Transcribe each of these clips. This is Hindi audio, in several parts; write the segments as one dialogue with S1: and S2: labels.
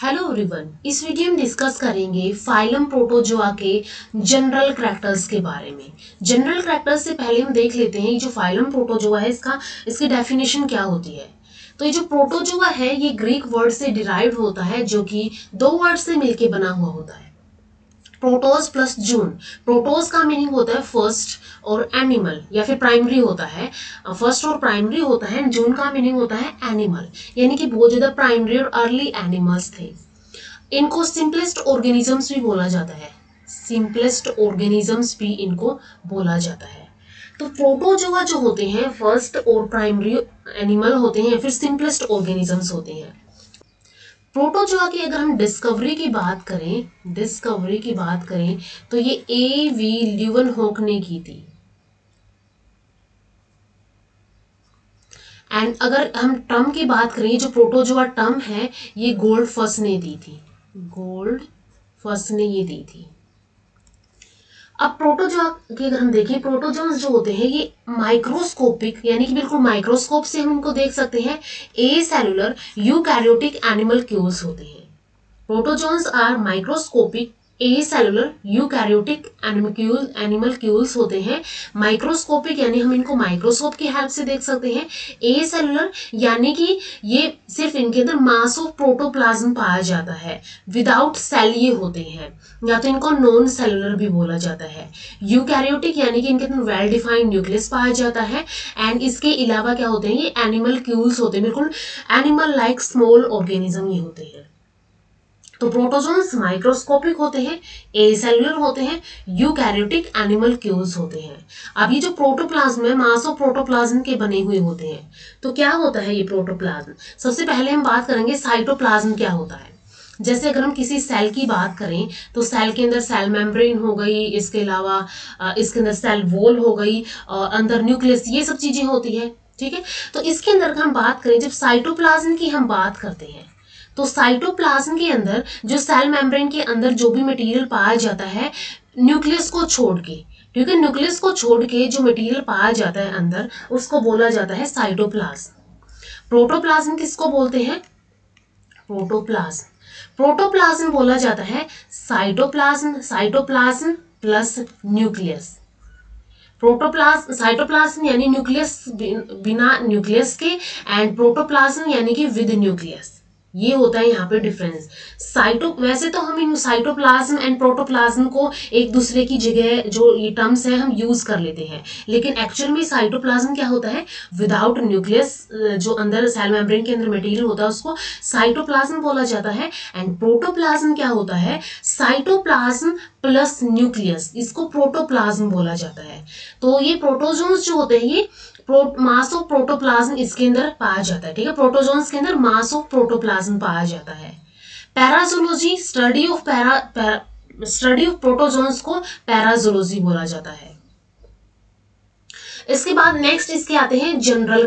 S1: हेलो एवरीवन, इस वीडियो में डिस्कस करेंगे फाइलम प्रोटोजोआ के जनरल करैक्टर्स के बारे में। जनरल करैक्टर्स से पहले हम देख लेते हैं ये जो फाइलम प्रोटोजोआ है इसकी डेफिनेशन क्या होती है। तो ये जो प्रोटोजोआ है ये ग्रीक वर्ड से डिराइव्ड होता है जो कि दो वर्ड से मिलके बना हुआ होता है, प्रोटोस प्लस जून। प्रोटोस का मीनिंग होता है फर्स्ट और एनिमल या फिर प्राइमरी होता है, फर्स्ट और प्राइमरी होता है। जून का मीनिंग होता है एनिमल, यानी कि बहुत ज्यादा प्राइमरी और अर्ली एनिमल्स थे। इनको सिंपलेस्ट ऑर्गेनिजम्स भी बोला जाता है, सिंपलेस्ट ऑर्गेनिजम्स भी इनको बोला जाता है। तो प्रोटोजोआ जो होते हैं फर्स्ट और प्राइमरी एनिमल होते हैं या फिर सिंपलेस्ट ऑर्गेनिजम्स होते हैं। प्रोटोजोआ की अगर हम डिस्कवरी की बात करें तो ये A.V. ल्यूवेनहॉक ने की थी। एंड अगर हम टर्म की बात करें, जो प्रोटोजोआ टर्म है ये गोल्डफस ने दी थी, गोल्डफस ने ये दी थी। अब प्रोटोजोआ के अगर हम देखें, प्रोटोजोन्स जो होते हैं ये माइक्रोस्कोपिक यानी कि बिल्कुल माइक्रोस्कोप से हम इनको देख सकते हैं, acellular eukaryotic animalcules होते हैं। Protozoans are microscopic acellular eukaryotic animalcules होते हैं। माइक्रोस्कोपिक यानी हम इनको माइक्रोस्कोप की हेल्प से देख सकते हैं। ए सेलुलर यानी कि ये सिर्फ इनके अंदर मास ऑफ प्रोटोप्लाज्म पाया जाता है, विदाउट सेल ये होते हैं, या तो इनको नॉन सेलुलर भी बोला जाता है। यूकैरियोटिक यानी कि इनके अंदर वेल डिफाइंड न्यूक्लियस पाया जाता है। एंड इसके अलावा क्या होते हैं, ये एनिमल क्यूल्स होते हैं, बिल्कुल एनिमल लाइक स्मॉल ऑर्गेनिज्म ये होते हैं। तो प्रोटोजोन्स माइक्रोस्कोपिक होते हैं, ए सेलुलर होते हैं, यूकैरियोटिक एनिमल क्यूल्स होते हैं। अब ये जो प्रोटोप्लाज्म है मास ऑफ प्रोटोप्लाज्म के बने हुए होते हैं। तो क्या होता है ये प्रोटोप्लाज्म? सबसे पहले हम बात करेंगे साइटोप्लाज्म क्या होता है। जैसे अगर हम किसी सेल की बात करें तो सेल के अंदर सेल मेम्ब्रेन हो गई, इसके अलावा इसके अंदर सेल वॉल हो गई, अंदर न्यूक्लियस, ये सब चीजें होती है। ठीक है, तो इसके अंदर हम बात करें, जब साइटोप्लाज्म की हम बात करते हैं तो साइटोप्लाज्म के अंदर जो सेल मेम्ब्रेन के अंदर जो भी मटेरियल पाया जाता है न्यूक्लियस को छोड़ के, क्योंकि न्यूक्लियस को छोड़ के जो मटेरियल पाया जाता है अंदर उसको बोला जाता है साइटोप्लाज्म। प्रोटोप्लाज्म किसको बोलते हैं? प्रोटोप्लाज्म बोला जाता है साइटोप्लाज्म प्लस न्यूक्लियस। साइटोप्लाज्म यानी न्यूक्लियस बिना न्यूक्लियस के, एंड प्रोटोप्लाज्म यानी कि विद न्यूक्लियस। ये होता है यहाँ पे डिफरेंस। वैसे तो हम इन साइटोप्लाज्म एंड प्रोटोप्लाज्म को एक दूसरे की जगह जो ये टर्म्स है हम यूज कर लेते हैं, लेकिन एक्चुअल में साइटोप्लाज्म क्या होता है, विदाउट न्यूक्लियस, जो अंदर सेल मेम्ब्रेन के अंदर मटेरियल होता है उसको साइटोप्लाज्म बोला जाता है। एंड प्रोटोप्लाज्म क्या होता है, साइटोप्लाज्म प्लस न्यूक्लियस, इसको प्रोटोप्लाज्म बोला जाता है। तो ये प्रोटोजोन्स जो होते हैं ये मास ऑफ प्रोटोप्लाज्म इसके अंदर पाया जाता है। ठीक है, प्रोटोजोन्स के अंदर मास ऑफ प्रोटोप्लाज्म पाया जाता है। पैराजोलॉजी स्टडी ऑफ प्रोटोजोन्स को पैराजोलॉजी बोला जाता है। इसके बाद नेक्स्ट इसके आते हैं जनरल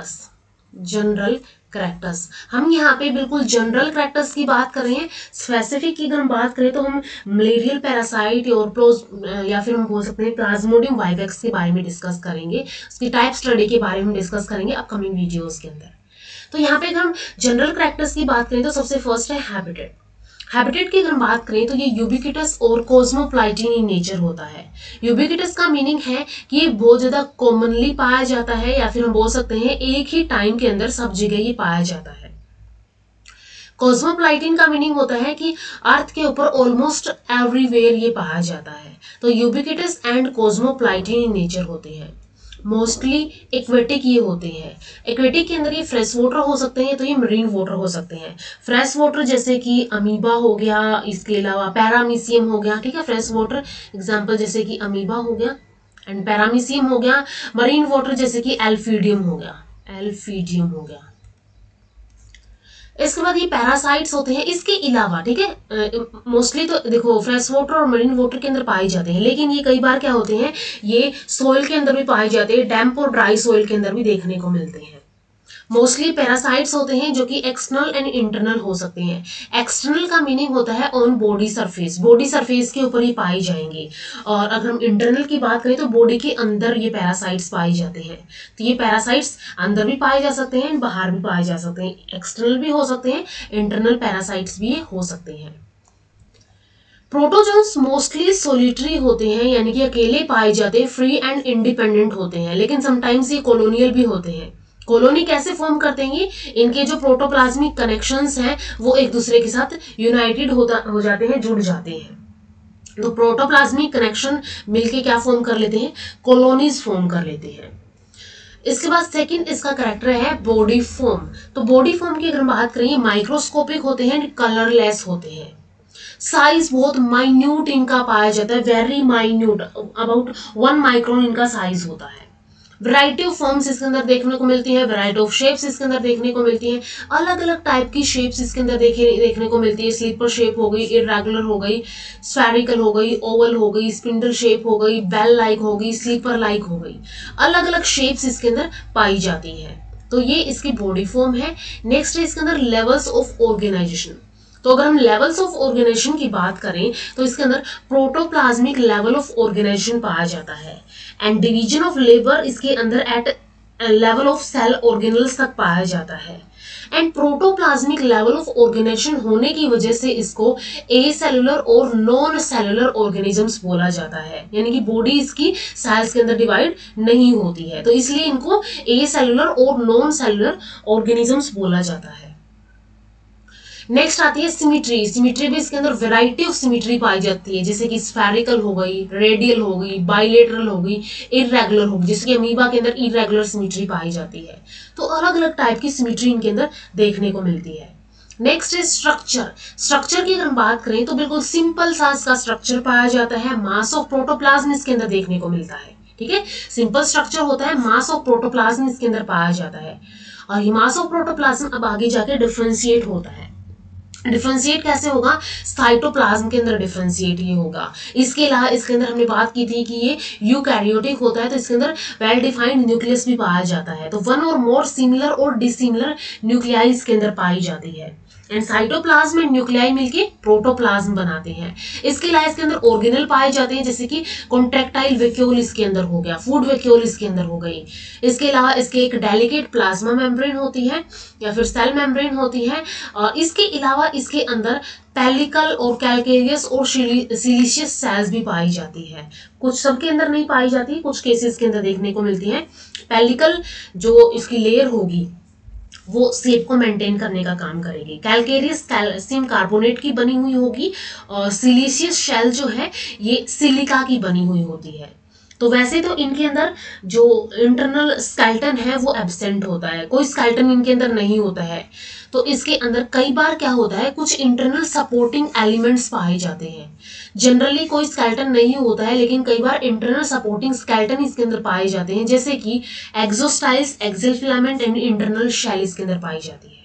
S1: करैक्टर्स। हम यहाँ पे बिल्कुल जनरल करैक्टर्स की बात कर रहे हैं। स्पेसिफिक की अगर हम बात करें तो हम मलेरियल पैरासाइट और या फिर हम बोल सकते हैं प्लाज्मोडियम वाइवेक्स के बारे में डिस्कस करेंगे, उसकी टाइप स्टडी के बारे में डिस्कस करेंगे अपकमिंग वीडियोस के अंदर। तो यहाँ पे अगर हम जनरल करैक्टर्स की बात करें तो सबसे फर्स्ट है हैबिटेट की अगर हम बात करें तो ये यूबिक्विटस और कॉस्मोप्लाइटिन इन नेचर होता है। यूबिक्विटस का मीनिंग है कि ये बहुत ज्यादा कॉमनली पाया जाता है, या फिर हम बोल सकते हैं एक ही टाइम के अंदर सब जगह ये पाया जाता है। कॉस्मोप्लाइटिन का मीनिंग होता है कि अर्थ के ऊपर ऑलमोस्ट एवरीवेयर ये पाया जाता है। तो ubiquitous and cosmopolitan in nature होते हैं। मोस्टली एक्वेटिक ये होते हैं। एक्वेटिक के अंदर ये फ्रेश वाटर हो सकते हैं, तो ये मरीन वाटर हो सकते हैं। फ्रेश वाटर जैसे कि अमीबा हो गया, इसके अलावा पैरामीशियम हो गया। ठीक है, फ्रेश वाटर एग्जांपल जैसे कि अमीबा हो गया एंड पैरामीशियम हो गया। मरीन वाटर जैसे कि एल्फीडियम हो गया। इसके बाद ये पैरासाइट्स होते हैं। इसके अलावा ठीक है, मोस्टली तो देखो फ्रेश वाटर और मरीन वाटर के अंदर पाए जाते हैं, लेकिन ये कई बार क्या होते हैं, ये सोइल के अंदर भी पाए जाते हैं, डैम्प और ड्राई सोइल के अंदर भी देखने को मिलते हैं। मोस्टली पैरासाइट्स होते हैं जो कि एक्सटर्नल एंड इंटरनल हो सकते हैं। एक्सटर्नल का मीनिंग होता है on body surface, body surface के ऊपर ही पाई जाएंगे। और अगर हम इंटरनल की बात करें तो बॉडी के अंदर ये पैरासाइट्स पाए जाते हैं। तो ये पैरासाइट्स अंदर भी पाए जा सकते हैं, बाहर भी पाए जा सकते हैं, एक्सटर्नल भी हो सकते हैं, इंटरनल पैरासाइट्स भी हो सकते हैं। प्रोटोजोन्स मोस्टली सोलिटरी होते हैं, यानी कि अकेले पाए जाते हैं, फ्री एंड इंडिपेंडेंट होते हैं, लेकिन समटाइम्स ये कॉलोनियल भी होते हैं। कॉलोनी कैसे फॉर्म करते हैं? इनके जो प्रोटोप्लाज्मिक कनेक्शंस हैं वो एक दूसरे के साथ यूनाइटेड हो जाते हैं, जुड़ जाते हैं। तो प्रोटोप्लाज्मिक कनेक्शन मिलके क्या फॉर्म कर लेते हैं? कॉलोनीज फॉर्म कर लेते हैं। इसके बाद सेकंड इसका कैरेक्टर है बॉडी फॉर्म। तो बॉडी फॉर्म की अगर बात करें, माइक्रोस्कोपिक होते हैं, कलरलेस होते हैं, साइज बहुत माइन्यूट इनका पाया जाता है, वेरी माइन्यूट, अबाउट 1 माइक्रोन इनका साइज होता है। वैरायटी ऑफ फॉर्म्स इसके अंदर देखने को मिलती है, वैरायटी ऑफ शेप्स इसके अंदर देखने को मिलती हैं, अलग अलग टाइप की शेप्स इसके अंदर देखने को मिलती है। स्लीपर शेप हो गई, इरेगुलर हो गई, स्फेरिकल हो गई, ओवल हो गई, स्पिंडल शेप हो गई, बेल लाइक हो गई, स्लीपर लाइक हो गई, अलग अलग शेप्स इसके अंदर पाई जाती हैं। तो ये इसकी बॉडी फॉर्म है। नेक्स्ट है इसके अंदर लेवल्स ऑफ ऑर्गेनाइजेशन। तो अगर हम लेवल्स ऑफ ऑर्गेनाइजेशन की बात करें तो इसके अंदर प्रोटोप्लाज्मिक लेवल ऑफ ऑर्गेनाइजेशन पाया जाता है, एंड डिवीजन ऑफ लेबर इसके अंदर at level of cell organelles तक पाया जाता है। And protoplasmic level of organisation होने की वजह से इसको ए सेलुलर और नॉन सेलुलर ऑर्गेनिजम्स बोला जाता है, यानी कि बॉडी इसकी सेल्स के अंदर डिवाइड नहीं होती है, तो इसलिए इनको ए सेलुलर और नॉन सेलुलर ऑर्गेनिजम्स बोला जाता है। नेक्स्ट आती है सिमिट्री। सिमिट्री भी इसके अंदर वैरायटी ऑफ सिमिट्री पाई जाती है, जैसे कि स्फेरिकल हो गई, रेडियल हो गई, बाइलेटरल हो गई, इरेगुलर हो गई, जैसे कि अमीबा के अंदर इरेगुलर सिमिट्री पाई जाती है। तो अलग अलग टाइप की सिमिट्री इनके अंदर देखने को मिलती है। नेक्स्ट है स्ट्रक्चर। स्ट्रक्चर की अगर हम बात करें तो बिल्कुल सिंपल सा इसका स्ट्रक्चर पाया जाता है, मास ऑफ प्रोटोप्लाज्म इसके अंदर देखने को मिलता है। ठीक है, सिंपल स्ट्रक्चर होता है, मास ऑफ प्रोटोप्लाज्म इसके अंदर पाया जाता है। और ये मास ऑफ प्रोटोप्लाज्म अब आगे जाके डिफरेंशिएट होता है। डिफरेंशिएट कैसे होगा? साइटोप्लाज्म के अंदर डिफरेंशिएट ये होगा। इसके अलावा इसके अंदर हमने बात की थी कि ये यूकैरियोटिक होता है, तो इसके अंदर वेल डिफाइंड न्यूक्लियस भी पाया जाता है। तो वन और मोर सिमिलर और डिसिमिलर न्यूक्लियाई इसके अंदर पाई जाती है, एंड साइटोप्लाज्म में न्यूक्लियाई मिलके प्रोटोप्लाज्म बनाते हैं। इसके अलावा इसके अंदर ऑर्गेनल पाए जाते हैं, जैसे कि कॉन्ट्रैक्टाइल वैक्यूल इसके अंदर हो गया, फूड वैक्यूल इसके अंदर हो गई। इसके अलावा इसके एक डेलिकेट प्लाज्मा मेम्ब्रेन होती है या फिर सेल मेम्ब्रेन होती है। इसके अलावा इसके अंदर पेलिकल और कैलकेरियस और सिलिशियस सेल्स भी पाई जाती है। कुछ सबके अंदर नहीं पाई जाती, कुछ केसेस के अंदर देखने को मिलती है। पेलिकल जो इसकी लेयर होगी वो शेप को मेंटेन करने का काम करेगी। कैलकेरियस कैल्शियम कार्बोनेट की बनी हुई होगी, और सिलिशियस शेल जो है ये सिलिका की बनी हुई होती है। तो वैसे तो इनके अंदर जो इंटरनल स्केलेटन है वो एब्सेंट होता है, कोई स्केलेटन इनके अंदर नहीं होता है। तो इसके अंदर कई बार क्या होता है, कुछ इंटरनल सपोर्टिंग एलिमेंट्स पाए जाते हैं। जनरली कोई स्केलेटन नहीं होता है, लेकिन कई बार इंटरनल सपोर्टिंग स्केलेटन इसके अंदर पाए जाते हैं, जैसे कि axostyles, axial filament and internal shell इसके अंदर पाई जाती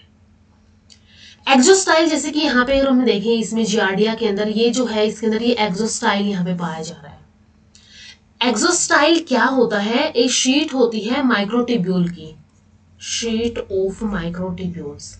S1: है। एक्सोस्टाइल जैसे कि यहाँ पे अगर हम देखें, इसमें जियार्डिया के अंदर ये जो है इसके अंदर ये एक्सोस्टाइल यहाँ पे पाया जा रहा है। एक्सोस्टाइल क्या होता है? एक शीट होती है माइक्रोट्यूब्यूल की, sheet of microtubules.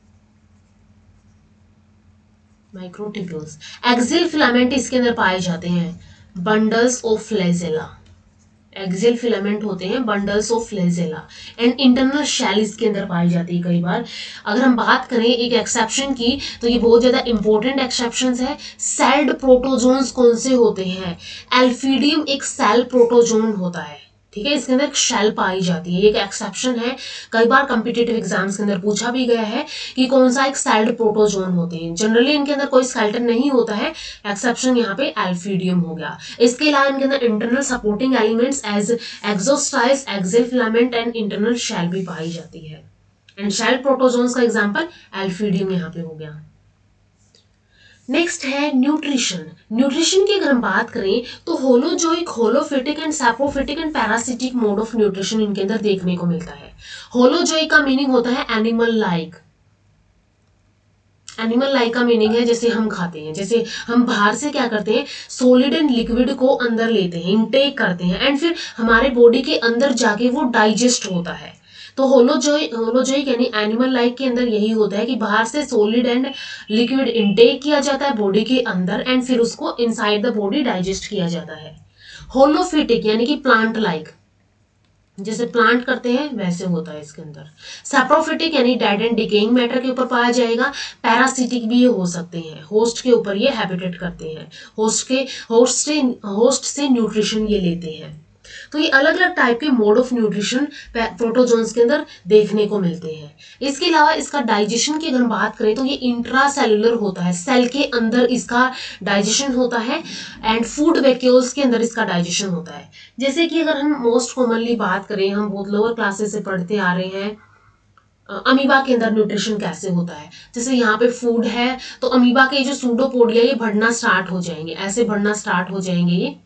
S1: Axial filament इसके अंदर पाए जाते हैं, bundles of flagella. Axial filament होते हैं bundles of flagella, and internal shell इसके अंदर पाई जाती है कई बार। अगर हम बात करें एक एक्सेप्शन की, तो ये बहुत ज्यादा इंपॉर्टेंट एक्सेप्शंस है। सेल्ड प्रोटोजोन्स कौन से होते हैं? एल्फीडियम एक सेल प्रोटोजोन होता है, ठीक है, इसके अंदर शेल पाई जाती है, एक एक्सेप्शन है। कई बार कॉम्पिटिटिव एग्जाम्स के अंदर पूछा भी गया है कि कौन सा एक सेल्ड प्रोटोजोन होते हैं। जनरली इनके अंदर कोई स्केलेटन नहीं होता है, एक्सेप्शन यहाँ पे एल्फीडियम हो गया। इसके अलावा इनके अंदर internal supporting elements as axostyles, axial filament and internal shell भी पाई जाती है, एंड शेल प्रोटोजोन्स का एग्जाम्पल एल्फीडियम यहाँ पे हो गया। नेक्स्ट है न्यूट्रिशन। न्यूट्रिशन की अगर हम बात करें तो holozoic, holophytic and saprophytic and parasitic mode of nutrition इनके अंदर देखने को मिलता है। होलोजोइक का मीनिंग होता है एनिमल लाइक। एनिमल लाइक का मीनिंग है जैसे हम खाते हैं, जैसे हम बाहर से क्या करते हैं, सॉलिड एंड लिक्विड को अंदर लेते हैं, इनटेक करते हैं, एंड फिर हमारे बॉडी के अंदर जाके वो डाइजेस्ट होता है। तो होलोजोइक यानी एनिमल लाइफ के अंदर यही होता है कि बाहर से सॉलिड एंड लिक्विड इनटेक किया जाता है बॉडी के अंदर एंड फिर उसको इनसाइड द बॉडी डाइजेस्ट किया जाता है। होलोफिटिक यानी कि प्लांट लाइक, जैसे प्लांट करते हैं वैसे होता है इसके अंदर। सैप्रोफिटिक यानी डेड एंड डिकेइंग मैटर के ऊपर पाया जाएगा। पैरासिटिक भी ये हो सकते हैं, होस्ट के ऊपर ये हैबिटेट करते हैं, होस्ट से न्यूट्रिशन ये लेते हैं। तो ये अलग अलग टाइप के मोड ऑफ न्यूट्रिशन प्रोटोजोन्स के अंदर देखने को मिलते हैं। इसके अलावा इसका डाइजेशन की अगर हम बात करें तो ये इंट्रासेलुलर होता है, सेल के अंदर इसका डाइजेशन होता है एंड फूड वैक्यूल्स के अंदर इसका डाइजेशन होता है। जैसे कि अगर हम मोस्ट कॉमनली बात करें, हम बहुत लोअर क्लासेस से पढ़ते आ रहे हैं अमीबा के अंदर न्यूट्रिशन कैसे होता है। जैसे यहाँ पे फूड है तो अमीबा के जो सूडोपोडिया ये बढ़ना स्टार्ट हो जाएंगे, ऐसे बढ़ना स्टार्ट हो जाएंगे, ये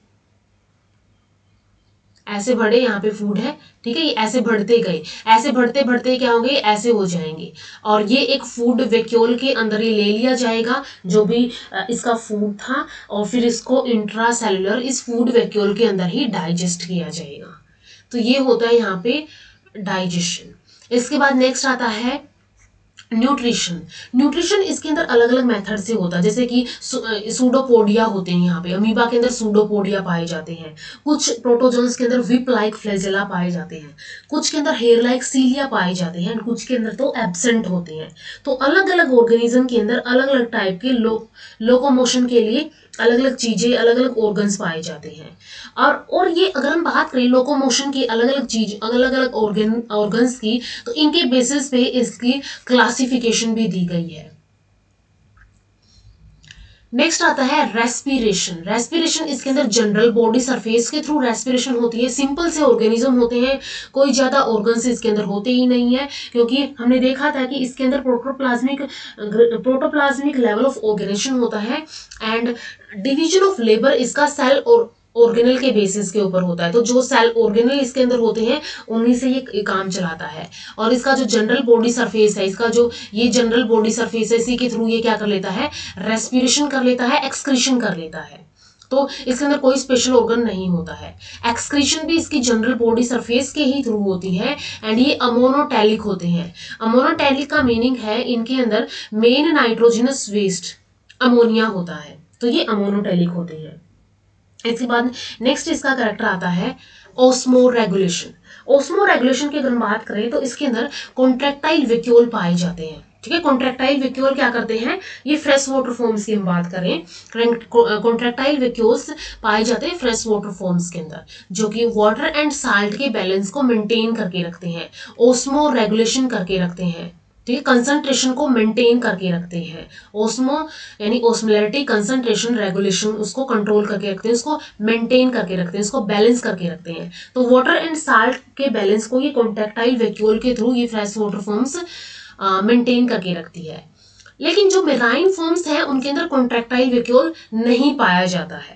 S1: ऐसे बढ़े, यहाँ पे फूड है, ठीक है, ये ऐसे बढ़ते गए, ऐसे बढ़ते बढ़ते क्या होंगे, ऐसे हो जाएंगे और ये एक फूड वैक्यूल के अंदर ही ले लिया जाएगा जो भी इसका फूड था और फिर इसको इंट्रासेलुलर इस फूड वैक्यूल के अंदर ही डाइजेस्ट किया जाएगा। तो ये होता है यहाँ पे डाइजेशन। इसके बाद नेक्स्ट आता है न्यूट्रिशन। न्यूट्रिशन इसके अंदर अलग अलग मेथड से होता है, जैसे कि सूडोपोडिया होते हैं, यहाँ पे अमीबा के अंदर सूडोपोडिया पाए जाते हैं, कुछ प्रोटोजोन्स के अंदर विप लाइक फ्लैजेला पाए जाते हैं, कुछ के अंदर हेयर लाइक सीलिया पाए जाते हैं, कुछ के अंदर तो एब्सेंट होते हैं। तो अलग अलग ऑर्गेनिज्म के अंदर अलग अलग टाइप के लोकोमोशन के लिए अलग अलग चीजें, अलग अलग ऑर्गन्स पाए जाते हैं। और ये अगर हम बात करें लोकोमोशन की अलग अलग चीज, अलग अलग ऑर्गन्स की, तो इनके बेसिस पे इसकी क्लासिफिकेशन भी दी गई है। नेक्स्ट आता है रेस्पिरेशन। रेस्पिरेशन इसके अंदर जनरल बॉडी सरफेस के थ्रू रेस्पिरेशन होती है। सिंपल से ऑर्गेनिज्म होते हैं, कोई ज्यादा ऑर्गन्स इसके अंदर होते ही नहीं है, क्योंकि हमने देखा था कि इसके अंदर प्रोटोप्लाज्मिक लेवल ऑफ ऑर्गेनाइजेशन होता है एंड डिवीजन ऑफ लेबर इसका सेल और ऑर्गेनल के बेसिस के ऊपर होता है। तो जो सेल ऑर्गेनल इसके अंदर होते हैं उन्हीं से ये काम चलाता है। और इसका जो जनरल बॉडी सरफेस है, इसका जो ये जनरल बॉडी सरफेस है, इसी के थ्रू ये क्या कर लेता है, रेस्पिरेशन कर लेता है, एक्सक्रीशन कर लेता है। तो इसके अंदर कोई स्पेशल ऑर्गन नहीं होता है। एक्सक्रीशन भी इसकी जनरल बॉडी सरफेस के ही थ्रू होती है एंड ये अमोनोटैलिक होते हैं। अमोनोटैलिक का मीनिंग है इनके अंदर मेन नाइट्रोजनस वेस्ट अमोनिया होता है, तो ये अमोनोटैलिक होते हैं। इसके बाद नेक्स्ट इसका कैरेक्टर आता है ओस्मो रेगुलेशन। ओस्मो रेगुलेशन की अगर हम बात करें तो इसके अंदर कॉन्ट्रैक्टाइल वैक्यूल पाए जाते हैं, ठीक है। कॉन्ट्रैक्टाइल वैक्यूल क्या करते हैं, ये फ्रेश वाटर फॉर्म्स की हम बात करें, कॉन्ट्रैक्टाइल वैक्यूल्स पाए जाते हैं फ्रेश वाटर फॉर्म्स के अंदर, जो कि वाटर एंड साल्ट के बैलेंस को मेंटेन करके रखते हैं, ओस्मो रेगुलेशन करके रखते हैं, ठीक है, कंसंट्रेशन को मेंटेन करके रखते हैं। ओस्मो यानी ओस्मोलैरिटी, कंसंट्रेशन, रेगुलेशन, उसको कंट्रोल करके रखते हैं, उसको मेंटेन करके रखते हैं, उसको बैलेंस करके रखते हैं। तो वाटर एंड साल्ट के बैलेंस को ये कॉन्ट्रैक्टाइल वैक्यूल के थ्रू ये फ्रेश वाटर फॉर्म्स मेंटेन करके रखती है। लेकिन जो मेराइन फॉर्म्स हैं उनके अंदर कॉन्ट्रैक्टाइल वैक्यूल नहीं पाया जाता है।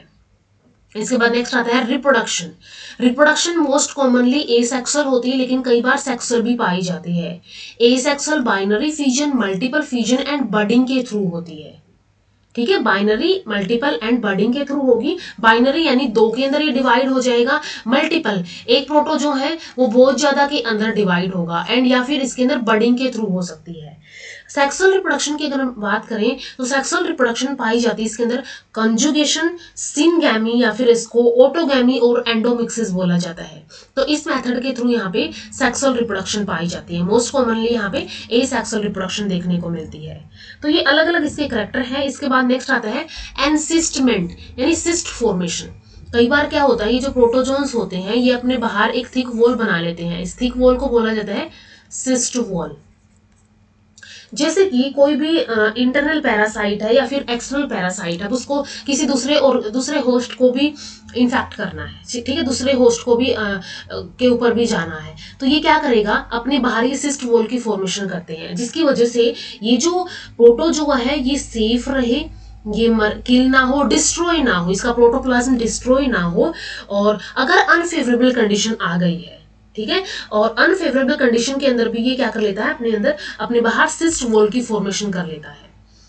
S1: इसके बाद नेक्स्ट आता है reproduction. Reproduction most commonly asexual होती है, लेकिन कई बार सेक्सुअल भी पाई जाती है। Asexual binary fusion, multiple fusion and budding के थ्रू होती है, ठीक है। बाइनरी, मल्टीपल एंड बडिंग के थ्रू होगी। बाइनरी यानी दो के अंदर ये डिवाइड हो जाएगा, मल्टीपल एक प्रोटो जो है वो बहुत ज्यादा के अंदर डिवाइड होगा एंड या फिर इसके अंदर बडिंग के थ्रू हो सकती है। सेक्सुअल रिप्रोडक्शन की अगर हम बात करें तो सेक्सुअल रिप्रोडक्शन पाई जाती है इसके अंदर कंजुगेशन, सिनगैमी या फिर इसको ऑटोगैमी और एंडोमिक्सिस बोला जाता है। तो इस मेथड के थ्रू यहाँ पे सेक्सुअल रिप्रोडक्शन पाई जाती है। मोस्ट कॉमनली यहाँ पे एसेक्सुअल रिप्रोडक्शन देखने को मिलती है। तो ये अलग अलग इसके करैक्टर है। इसके बाद नेक्स्ट आता है एनसिस्टमेंट यानी सिस्ट फॉर्मेशन। कई बार क्या होता है, ये जो प्रोटोजोन्स होते हैं ये अपने बाहर एक थिक वॉल बना लेते हैं, इस थिक वॉल को बोला जाता है सिस्ट वॉल। जैसे कि कोई भी इंटरनल पैरासाइट है या फिर एक्सटर्नल पैरासाइट है, उसको किसी दूसरे होस्ट को भी इन्फेक्ट करना है, ठीक है, दूसरे होस्ट को भी के ऊपर भी जाना है, तो ये क्या करेगा, अपने बाहर ये सिस्ट वॉल की फॉर्मेशन करते हैं, जिसकी वजह से ये जो प्रोटोजोआ है ये सेफ रहे, ये किल ना हो, डिस्ट्रॉय ना हो, इसका प्रोटोप्लाज्म डिस्ट्रॉय ना हो। और अगर अनफेवरेबल कंडीशन आ गई है, ठीक है, और अनफेवरेबल कंडीशन के अंदर भी ये क्या कर लेता है, अपने अंदर अपने बाहर सिस्ट वॉल की फॉर्मेशन कर लेता है।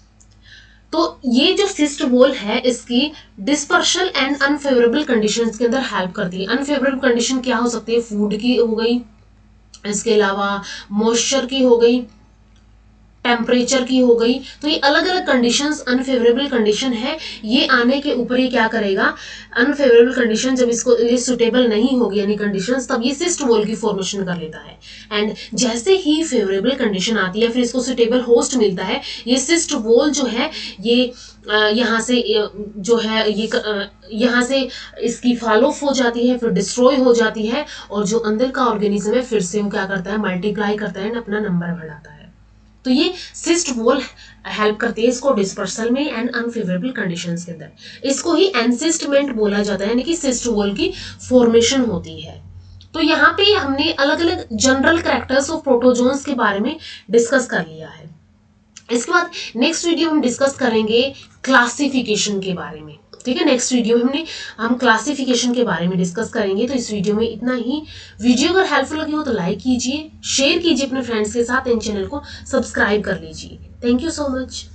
S1: तो ये जो सिस्ट वॉल है इसकी डिस्पर्शन एंड अनफेवरेबल कंडीशंस के अंदर हेल्प करती है। अनफेवरेबल कंडीशन क्या हो सकती है, फूड की हो गई, इसके अलावा मॉइस्चर की हो गई, टेम्परेचर की हो गई। तो ये अलग अलग कंडीशंस अनफेवरेबल कंडीशन है, ये आने के ऊपर ही क्या करेगा, अनफेवरेबल कंडीशन जब इसको ये सुटेबल नहीं होगी यानी कंडीशंस, तब ये सिस्ट वॉल की फॉर्मेशन कर लेता है। एंड जैसे ही फेवरेबल कंडीशन आती है, फिर इसको सुटेबल होस्ट मिलता है, ये सिस्ट वॉल जो है ये यहाँ से जो है ये यहाँ से इसकी फॉल ऑफ हो जाती है, फिर डिस्ट्रॉय हो जाती है, और जो अंदर का ऑर्गेनिज्म है फिर से वो क्या करता है, मल्टीप्लाई करता है, अपना नंबर बढ़ाता है। तो ये सिस्ट वॉल हेल्प करती है इसको डिस्पर्सल में एंड अनफेवरेबल कंडीशंस के अंदर। इसको ही एनसिस्टमेंट बोला जाता है, यानी कि सिस्ट वॉल की फॉर्मेशन होती है। तो यहाँ पे हमने अलग अलग जनरल कैरेक्टर्स ऑफ प्रोटोजोन्स के बारे में डिस्कस कर लिया है। इसके बाद नेक्स्ट वीडियो हम डिस्कस करेंगे क्लासिफिकेशन के बारे में, ठीक है। नेक्स्ट वीडियो में हम क्लासिफिकेशन के बारे में डिस्कस करेंगे। तो इस वीडियो में इतना ही। वीडियो अगर हेल्पफुल लगी हो तो लाइक कीजिए, शेयर कीजिए अपने फ्रेंड्स के साथ, इन चैनल को सब्सक्राइब कर लीजिए। Thank you so much.